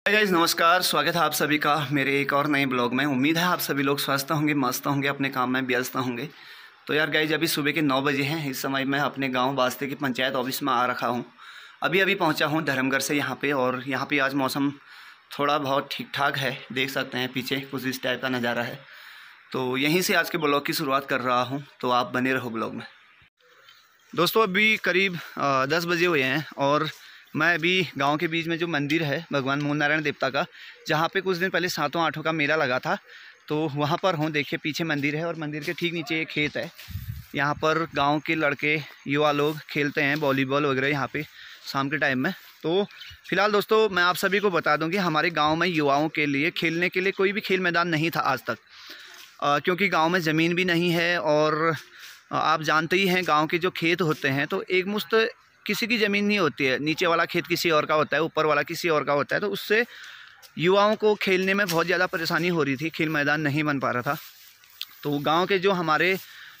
Guys नमस्कार, स्वागत है आप सभी का मेरे एक और नए ब्लॉग में। उम्मीद है आप सभी लोग स्वस्थ होंगे, मस्त होंगे, अपने काम में व्यस्त होंगे। तो यार गाइस अभी सुबह के 9 बजे हैं। इस समय मैं अपने गांव बास्ते की पंचायत ऑफिस में आ रखा हूं। अभी पहुंचा हूं धर्मगढ़ से यहाँ पे। और यहाँ पे आज मौसम थोड़ा बहुत ठीक ठाक है, देख सकते हैं पीछे कुछ इस टाइप का नज़ारा है। तो यहीं से आज के ब्लॉग की शुरुआत कर रहा हूँ, तो आप बने रहो ब्लॉग में। दोस्तों अभी करीब 10 बजे हुए हैं और मैं अभी गांव के बीच में जो मंदिर है भगवान मूल नारायण देवता का, जहां पे कुछ दिन पहले सातों आठों का मेला लगा था, तो वहां पर हूं। देखिए पीछे मंदिर है और मंदिर के ठीक नीचे एक खेत है। यहां पर गांव के लड़के युवा लोग खेलते हैं वॉलीबॉल वगैरह यहां पे शाम के टाइम में। तो फिलहाल दोस्तों मैं आप सभी को बता दूं कि हमारे गाँव में युवाओं के लिए खेलने के लिए कोई भी खेल मैदान नहीं था आज तक, क्योंकि गाँव में ज़मीन भी नहीं है। और आप जानते ही हैं गाँव के जो खेत होते हैं तो एक मुश्त किसी की ज़मीन नहीं होती है, नीचे वाला खेत किसी और का होता है, ऊपर वाला किसी और का होता है। तो उससे युवाओं को खेलने में बहुत ज़्यादा परेशानी हो रही थी, खेल मैदान नहीं बन पा रहा था। तो गांव के जो हमारे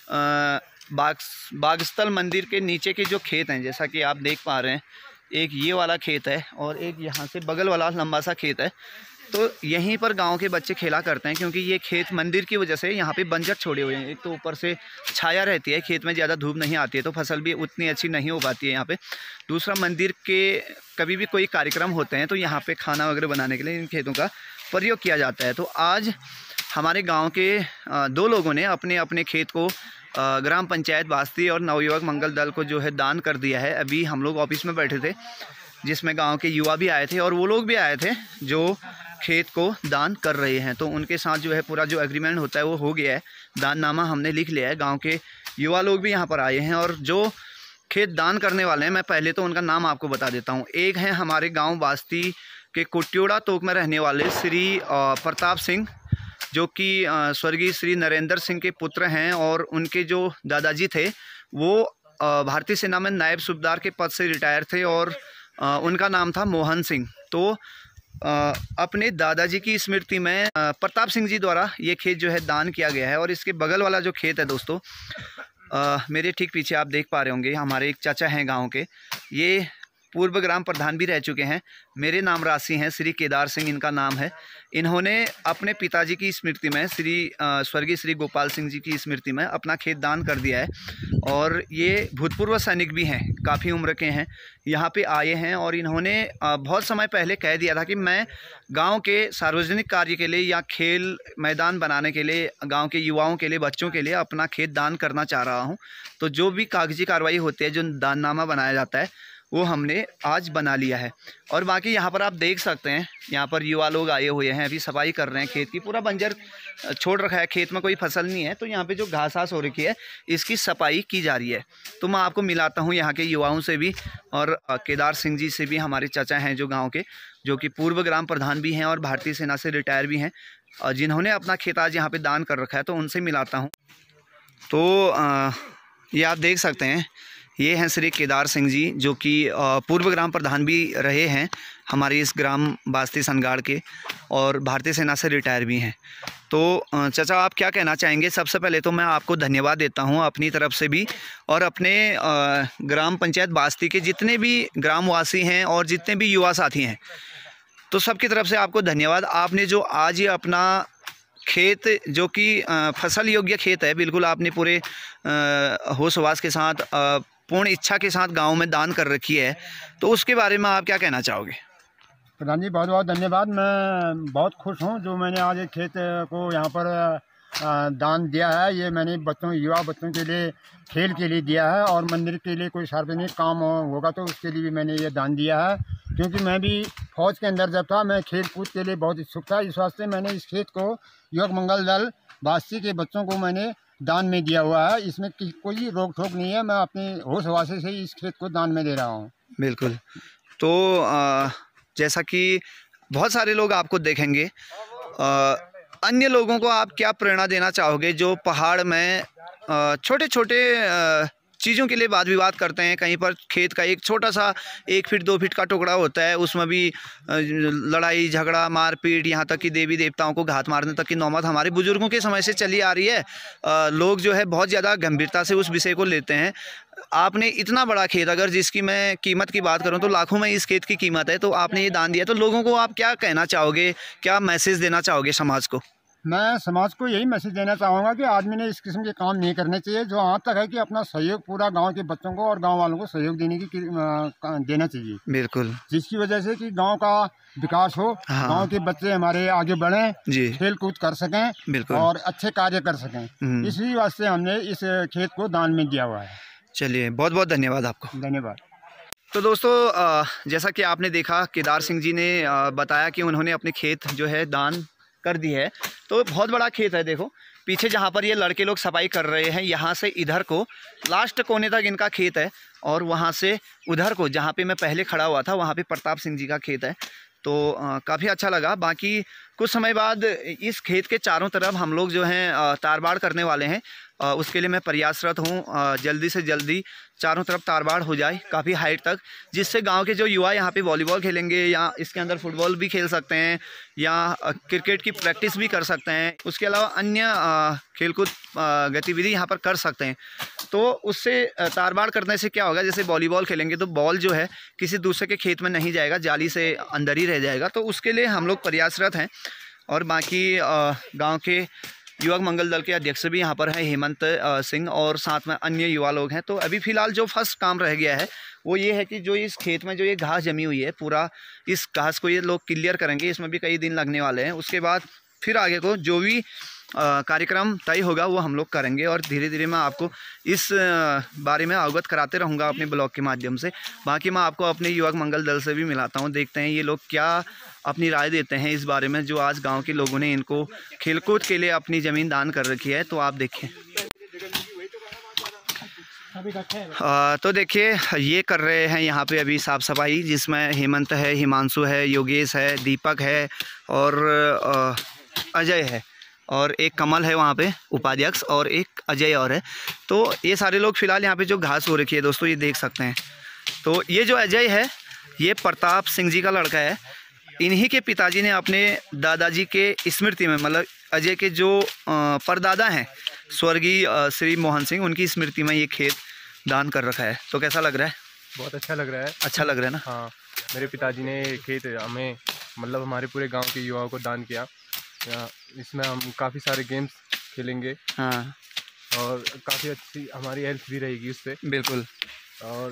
बागस्थल मंदिर के नीचे के जो खेत हैं, जैसा कि आप देख पा रहे हैं, एक ये वाला खेत है और एक यहाँ से बगल वाला लंबा सा खेत है। तो यहीं पर गांव के बच्चे खेला करते हैं, क्योंकि ये खेत मंदिर की वजह से यहाँ पे बंजर छोड़े हुए हैं। एक तो ऊपर से छाया रहती है, खेत में ज़्यादा धूप नहीं आती है, तो फसल भी उतनी अच्छी नहीं हो पाती है यहाँ पे। दूसरा, मंदिर के कभी भी कोई कार्यक्रम होते हैं तो यहाँ पे खाना वगैरह बनाने के लिए इन खेतों का प्रयोग किया जाता है। तो आज हमारे गाँव के 2 लोगों ने अपने अपने खेत को ग्राम पंचायत बास्ती और नवयुवक मंगल दल को जो है दान कर दिया है। अभी हम लोग ऑफिस में बैठे थे, जिसमें गाँव के युवा भी आए थे और वो लोग भी आए थे जो खेत को दान कर रहे हैं। तो उनके साथ जो है पूरा जो एग्रीमेंट होता है वो हो गया है, दाननामा हमने लिख लिया है। गांव के युवा लोग भी यहां पर आए हैं और जो खेत दान करने वाले हैं, मैं पहले तो उनका नाम आपको बता देता हूं। एक हैं हमारे गांव बास्ती के कुट्योड़ा तोक में रहने वाले श्री प्रताप सिंह, जो कि स्वर्गीय श्री नरेंद्र सिंह के पुत्र हैं। और उनके जो दादाजी थे वो भारतीय सेना में नायब सूबेदार के पद से रिटायर थे और उनका नाम था मोहन सिंह। तो अपने दादाजी की स्मृति में प्रताप सिंह जी द्वारा ये खेत जो है दान किया गया है। और इसके बगल वाला जो खेत है दोस्तों, मेरे ठीक पीछे आप देख पा रहे होंगे, हमारे एक चाचा हैं गांव के, ये पूर्व ग्राम प्रधान भी रह चुके हैं। मेरे नाम राशि हैं, श्री केदार सिंह इनका नाम है। इन्होंने अपने पिताजी की स्मृति में स्वर्गीय श्री गोपाल सिंह जी की स्मृति में अपना खेत दान कर दिया है। और ये भूतपूर्व सैनिक भी हैं, काफ़ी उम्र के हैं, यहाँ पे आए हैं। और इन्होंने बहुत समय पहले कह दिया था कि मैं गांव के सार्वजनिक कार्य के लिए या खेल मैदान बनाने के लिए, गांव के युवाओं के लिए, बच्चों के लिए अपना खेत दान करना चाह रहा हूं। तो जो भी कागजी कार्रवाई होती है, जो दाननामा बनाया जाता है, वो हमने आज बना लिया है। और बाकी यहाँ पर आप देख सकते हैं, यहाँ पर युवा लोग आए हुए हैं, अभी सफाई कर रहे हैं खेत की। पूरा बंजर छोड़ रखा है, खेत में कोई फसल नहीं है। तो यहाँ पे जो घास हो रखी है, इसकी सफाई की जा रही है। तो मैं आपको मिलाता हूँ यहाँ के युवाओं से भी, और केदार सिंह जी से भी, हमारे चाचा हैं जो गाँव के, जो कि पूर्व ग्राम प्रधान भी हैं और भारतीय सेना से रिटायर भी हैं, जिन्होंने अपना खेत आज यहाँ पर दान कर रखा है। तो उनसे मिलाता हूँ। तो ये आप देख सकते हैं, ये हैं श्री केदार सिंह जी, जो कि पूर्व ग्राम प्रधान भी रहे हैं हमारे इस ग्राम बास्ती सनगाड़ के, और भारतीय सेना से रिटायर भी हैं। तो चाचा आप क्या कहना चाहेंगे? सबसे पहले तो मैं आपको धन्यवाद देता हूं अपनी तरफ से भी, और अपने ग्राम पंचायत बास्ती के जितने भी ग्रामवासी हैं और जितने भी युवा साथी हैं, तो सबकी तरफ से आपको धन्यवाद। आपने जो आज ये अपना खेत, जो कि फसल योग्य खेत है, बिल्कुल आपने पूरे होश हवास के साथ, पूर्ण इच्छा के साथ गांव में दान कर रखी है। तो उसके बारे में आप क्या कहना चाहोगे? प्रधान जी बहुत बहुत धन्यवाद। मैं बहुत खुश हूं जो मैंने आज एक खेत को यहाँ पर दान दिया है। ये मैंने युवा बच्चों के लिए खेल के लिए दिया है, और मंदिर के लिए कोई सार्वजनिक काम होगा तो उसके लिए भी मैंने ये दान दिया है। क्योंकि मैं भी फौज के अंदर जब था, मैं खेल कूद के लिए बहुत इच्छुक था। इस वास्ते मैंने इस खेत को युवक मंगल दल बास्ती के बच्चों को मैंने दान में दिया हुआ है। इसमें कोई रोक टोक नहीं है, मैं अपने होश हवासे से इस खेत को दान में दे रहा हूँ। बिल्कुल। तो जैसा कि बहुत सारे लोग आपको देखेंगे, अन्य लोगों को आप क्या प्रेरणा देना चाहोगे जो पहाड़ में छोटे छोटे चीज़ों के लिए वाद विवाद करते हैं। कहीं पर खेत का एक छोटा सा 1 फीट 2 फीट का टुकड़ा होता है, उसमें भी लड़ाई झगड़ा मारपीट, यहाँ तक कि देवी देवताओं को घात मारने तक की नौबत हमारे बुजुर्गों के समय से चली आ रही है। लोग जो है बहुत ज़्यादा गंभीरता से उस विषय को लेते हैं। आपने इतना बड़ा खेत, अगर जिसकी मैं कीमत की बात करूं तो लाखों में इस खेत की कीमत है, तो आपने ये दान दिया, तो लोगों को आप क्या कहना चाहोगे, क्या मैसेज देना चाहोगे समाज को? मैं समाज को यही मैसेज देना चाहूँगा कि आदमी ने इस किस्म के काम नहीं करने चाहिए। जो यहाँ तक है कि अपना सहयोग पूरा गांव के बच्चों को और गांव वालों को सहयोग देना चाहिए, बिल्कुल, जिसकी वजह से कि गांव का विकास हो। हाँ। गांव के बच्चे हमारे आगे बढ़ें, खेल कूद कर सकें और अच्छे कार्य कर सकें। इसी वास्ते हमने इस खेत को दान में दिया हुआ है। चलिए, बहुत बहुत धन्यवाद आपको। धन्यवाद। तो दोस्तों, जैसा कि आपने देखा, केदार सिंह जी ने बताया कि उन्होंने अपने खेत जो है दान कर दी है। तो बहुत बड़ा खेत है, देखो पीछे जहाँ पर ये लड़के लोग सफाई कर रहे हैं, यहाँ से इधर को लास्ट कोने तक इनका खेत है, और वहाँ से उधर को जहाँ पे मैं पहले खड़ा हुआ था वहाँ पे प्रताप सिंह जी का खेत है। तो काफ़ी अच्छा लगा। बाकी कुछ समय बाद इस खेत के चारों तरफ हम लोग जो हैं तारबाड़ करने वाले हैं। उसके लिए मैं प्रयासरत हूँ, जल्दी से जल्दी चारों तरफ तारबाड़ हो जाए काफ़ी हाइट तक, जिससे गांव के जो युवा यहाँ पे वॉलीबॉल खेलेंगे या इसके अंदर फुटबॉल भी खेल सकते हैं या क्रिकेट की प्रैक्टिस भी कर सकते हैं। उसके अलावा अन्य खेलकूद गतिविधि यहाँ पर कर सकते हैं। तो उससे तारबाड़ करने से क्या होगा, जैसे वॉलीबॉल खेलेंगे तो बॉल जो है किसी दूसरे के खेत में नहीं जाएगा, जाली से अंदर ही रह जाएगा। तो उसके लिए हम लोग प्रयासरत हैं। और बाकी गांव के युवक मंगल दल के अध्यक्ष भी यहाँ पर हैं, हेमंत सिंह, और साथ में अन्य युवा लोग हैं। तो अभी फ़िलहाल जो फर्स्ट काम रह गया है वो ये है कि जो इस खेत में जो ये घास जमी हुई है, पूरा इस घास को ये लोग क्लियर करेंगे। इसमें भी कई दिन लगने वाले हैं। उसके बाद फिर आगे को जो भी कार्यक्रम तय होगा वो हम लोग करेंगे, और धीरे धीरे मैं आपको इस बारे में अवगत कराते रहूँगा अपने ब्लॉग के माध्यम से। बाकी मैं आपको अपने युवक मंगल दल से भी मिलाता हूँ, देखते हैं ये लोग क्या अपनी राय देते हैं इस बारे में, जो आज गांव के लोगों ने इनको खेलकूद के लिए अपनी ज़मीन दान कर रखी है। तो आप देखें, तो देखिए ये कर रहे हैं यहाँ पे अभी साफ़ सफाई, जिसमें हेमंत है, हिमांशु है, योगेश है, दीपक है और अजय है, और एक कमल है वहाँ पे उपाध्यक्ष, और एक अजय और है। तो ये सारे लोग फ़िलहाल यहाँ पे जो घास हो रखी है दोस्तों, ये देख सकते हैं। तो ये जो अजय है ये प्रताप सिंह जी का लड़का है। इन्हीं के पिताजी ने अपने दादाजी के स्मृति में, मतलब अजय के जो परदादा हैं स्वर्गीय श्री मोहन सिंह, उनकी स्मृति में ये खेत दान कर रखा है। तो कैसा लग रहा है? बहुत अच्छा लग रहा है। अच्छा लग रहा है ना? हाँ, मेरे पिताजी ने खेत हमें, मतलब हमारे पूरे गांव के युवाओं को दान किया। इसमें हम काफ़ी सारे गेम्स खेलेंगे। हाँ, और काफ़ी अच्छी हमारी हेल्थ भी रहेगी उससे। बिल्कुल। और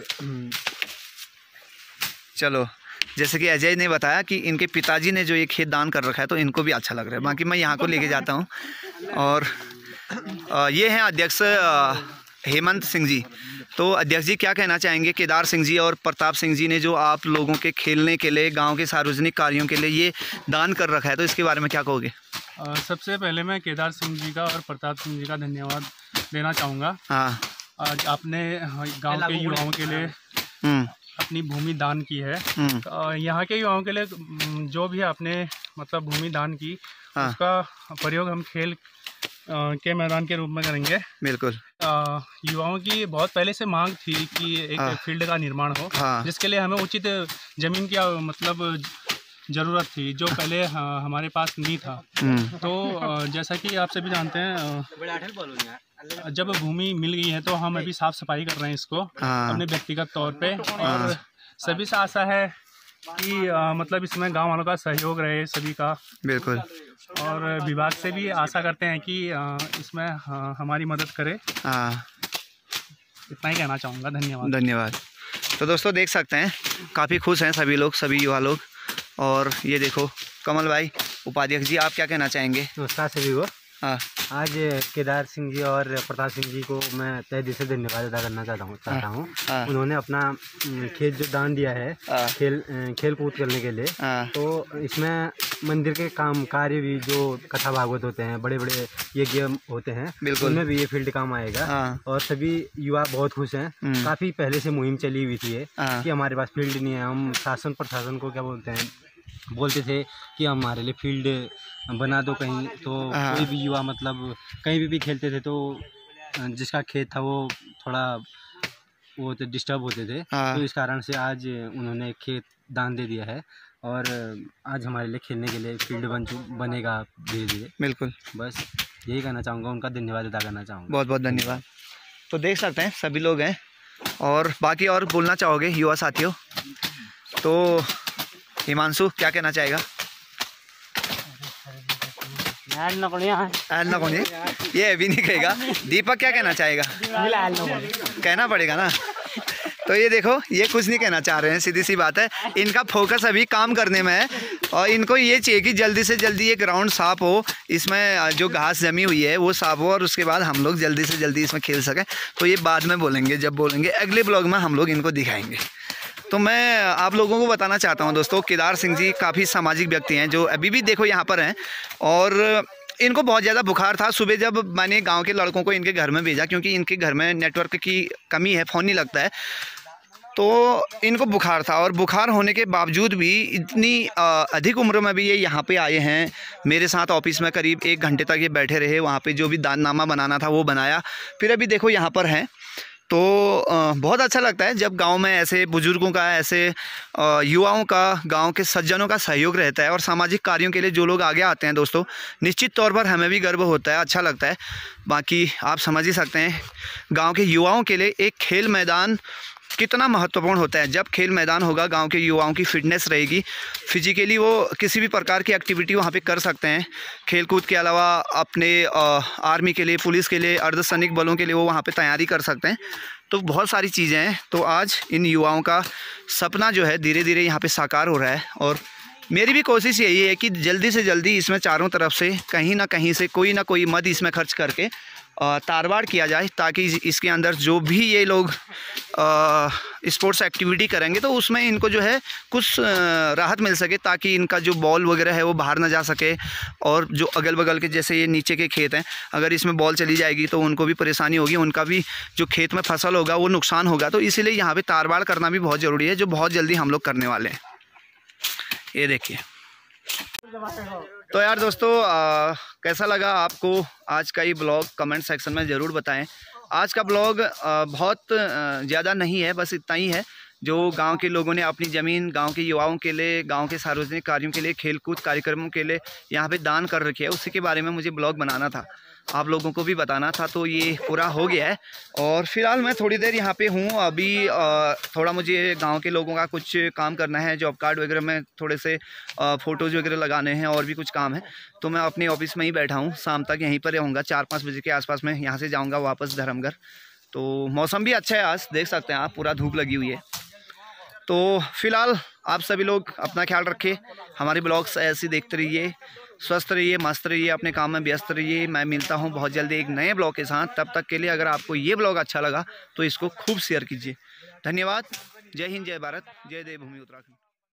चलो, जैसे कि अजय ने बताया कि इनके पिताजी ने जो ये खेत दान कर रखा है, तो इनको भी अच्छा लग रहा है। बाकी मैं यहाँ को लेके जाता हूँ, और ये हैं अध्यक्ष हेमंत सिंह जी। तो अध्यक्ष जी क्या कहना चाहेंगे, केदार सिंह जी और प्रताप सिंह जी ने जो आप लोगों के खेलने के लिए, गांव के सार्वजनिक कार्यों के लिए ये दान कर रखा है, तो इसके बारे में क्या कहोगे? सबसे पहले मैं केदार सिंह जी का और प्रताप सिंह जी का धन्यवाद देना चाहूँगा। हाँ, आज आपने गांव के युवाओं के लिए अपनी भूमि दान की है। यहाँ के युवाओं के लिए जो भी आपने मतलब भूमि दान की, उसका प्रयोग हम खेल के मैदान के रूप में करेंगे। बिल्कुल। युवाओं की बहुत पहले से मांग थी कि एक फील्ड का निर्माण हो, जिसके लिए हमें उचित जमीन की मतलब ज़रूरत थी, जो पहले हमारे पास नहीं था। तो जैसा कि आप सभी जानते हैं, जब भूमि मिल गई है तो हम अभी साफ सफाई कर रहे हैं इसको अपने व्यक्तिगत तौर पे, और सभी से आशा है कि मतलब इसमें गांव वालों का सहयोग रहे सभी का। बिल्कुल। और विभाग से भी आशा करते हैं कि इसमें हमारी मदद करे। इतना ही कहना चाहूँगा। धन्यवाद। धन्यवाद। तो दोस्तों देख सकते हैं काफ़ी खुश हैं सभी लोग, सभी युवा लोग। और ये देखो कमल भाई उपाध्यक्ष जी, आप क्या कहना चाहेंगे? नमस्कार सभी को। हाँ, आज केदार सिंह जी और प्रताप सिंह जी को मैं तहे दिल से धन्यवाद अदा करना चाहता हूँ। उन्होंने अपना खेत जो दान दिया है खेल कूद करने के लिए, तो इसमें मंदिर के काम कार्य भी जो कथा भागवत होते हैं, बड़े बड़े यज्ञ होते हैं, उनमें भी ये फील्ड काम आएगा। और सभी युवा बहुत खुश हैं। काफ़ी पहले से मुहिम चली हुई थी कि हमारे पास फील्ड नहीं है। हम शासन प्रशासन को क्या बोलते थे कि हमारे लिए फील्ड बना दो कहीं, तो कोई भी युवा मतलब कहीं भी खेलते थे, तो जिसका खेत था वो थोड़ा वो तो डिस्टर्ब होते थे, तो इस कारण से आज उन्होंने खेत दान दे दिया है और आज हमारे लिए खेलने के लिए फील्ड बनेगा धीरे धीरे। बिल्कुल, बस यही कहना चाहूँगा, उनका धन्यवाद अदा करना चाहूँगा। बहुत बहुत धन्यवाद। तो देख सकते हैं सभी लोग हैं, और बाकी और बोलना चाहोगे युवा साथियों? तो हिमांशु क्या कहना चाहेगा? ये अभी नहीं कहेगा। दीपक क्या कहना चाहेगा? कहना पड़ेगा ना। तो ये देखो, ये कुछ नहीं कहना चाह रहे हैं, सीधी सी बात है। इनका फोकस अभी काम करने में है और इनको ये चाहिए कि जल्दी से जल्दी ये ग्राउंड साफ हो, इसमें जो घास जमी हुई है वो साफ हो, और उसके बाद हम लोग जल्दी से जल्दी इसमें खेल सकें। तो ये बाद में बोलेंगे, जब बोलेंगे अगले ब्लॉग में हम लोग इनको दिखाएंगे। तो मैं आप लोगों को बताना चाहता हूं दोस्तों, केदार सिंह जी काफ़ी सामाजिक व्यक्ति हैं, जो अभी भी देखो यहाँ पर हैं, और इनको बहुत ज़्यादा बुखार था। सुबह जब मैंने गांव के लड़कों को इनके घर में भेजा, क्योंकि इनके घर में नेटवर्क की कमी है, फ़ोन नहीं लगता है, तो इनको बुखार था, और बुखार होने के बावजूद भी इतनी अधिक उम्र में भी ये यहाँ पे आए हैं मेरे साथ ऑफिस में। करीब 1 घंटे तक ये बैठे रहे, वहाँ पे जो भी दाननामा बनाना था वो बनाया, फिर अभी देखो यहाँ पर हैं। तो बहुत अच्छा लगता है जब गांव में ऐसे बुज़ुर्गों का, ऐसे युवाओं का, गांव के सज्जनों का सहयोग रहता है, और सामाजिक कार्यों के लिए जो लोग आगे आते हैं दोस्तों, निश्चित तौर पर हमें भी गर्व होता है, अच्छा लगता है। बाकी आप समझ ही सकते हैं गांव के युवाओं के लिए एक खेल मैदान कितना महत्वपूर्ण होता है। जब खेल मैदान होगा, गांव के युवाओं की फिटनेस रहेगी, फिजिकली वो किसी भी प्रकार की एक्टिविटी वहां पे कर सकते हैं। खेल कूद के अलावा अपने आर्मी के लिए, पुलिस के लिए, अर्धसैनिक बलों के लिए वो वहां पे तैयारी कर सकते हैं। तो बहुत सारी चीज़ें हैं। तो आज इन युवाओं का सपना जो है धीरे धीरे यहाँ पर साकार हो रहा है, और मेरी भी कोशिश यही है कि जल्दी से जल्दी इसमें चारों तरफ से कहीं ना कहीं से कोई ना कोई मद इसमें खर्च करके तारवाड़ किया जाए, ताकि इसके अंदर जो भी ये लोग स्पोर्ट्स एक्टिविटी करेंगे तो उसमें इनको जो है कुछ राहत मिल सके, ताकि इनका जो बॉल वगैरह है वो बाहर ना जा सके। और जो अगल बगल के, जैसे ये नीचे के खेत हैं, अगर इसमें बॉल चली जाएगी तो उनको भी परेशानी होगी, उनका भी जो खेत में फसल होगा वो नुकसान होगा। तो इसीलिए यहाँ पर तारवाड़ करना भी बहुत ज़रूरी है, जो बहुत जल्दी हम लोग करने वाले हैं। ये देखिए। तो यार दोस्तों, कैसा लगा आपको आज का ये ब्लॉग? कमेंट सेक्शन में ज़रूर बताएं। आज का ब्लॉग बहुत ज़्यादा नहीं है, बस इतना ही है जो गांव के लोगों ने अपनी ज़मीन गांव के युवाओं के लिए, गांव के सार्वजनिक कार्यों के लिए, खेलकूद कार्यक्रमों के लिए यहाँ पे दान कर रखी है, उसी के बारे में मुझे ब्लॉग बनाना था, आप लोगों को भी बताना था। तो ये पूरा हो गया है, और फिलहाल मैं थोड़ी देर यहाँ पे हूँ। अभी थोड़ा मुझे गांव के लोगों का कुछ काम करना है, जॉब कार्ड वगैरह में थोड़े से फ़ोटोज़ वगैरह लगाने हैं, और भी कुछ काम है। तो मैं अपने ऑफिस में ही बैठा हूँ, शाम तक यहीं पर रहूँगा, 4-5 बजे के आसपास में यहाँ से जाऊँगा वापस धर्मघर। तो मौसम भी अच्छा है आज, देख सकते हैं आप, पूरा धूप लगी हुई है। तो फिलहाल आप सभी लोग अपना ख्याल रखें, हमारे ब्लॉग्स ऐसे देखते रहिए, स्वस्थ रहिए, मस्त रहिए, अपने काम में व्यस्त रहिए। मैं मिलता हूं बहुत जल्दी एक नए ब्लॉग के साथ। तब तक के लिए अगर आपको ये ब्लॉग अच्छा लगा तो इसको खूब शेयर कीजिए। धन्यवाद। जय हिंद, जय भारत, जय देवभूमि उत्तराखंड।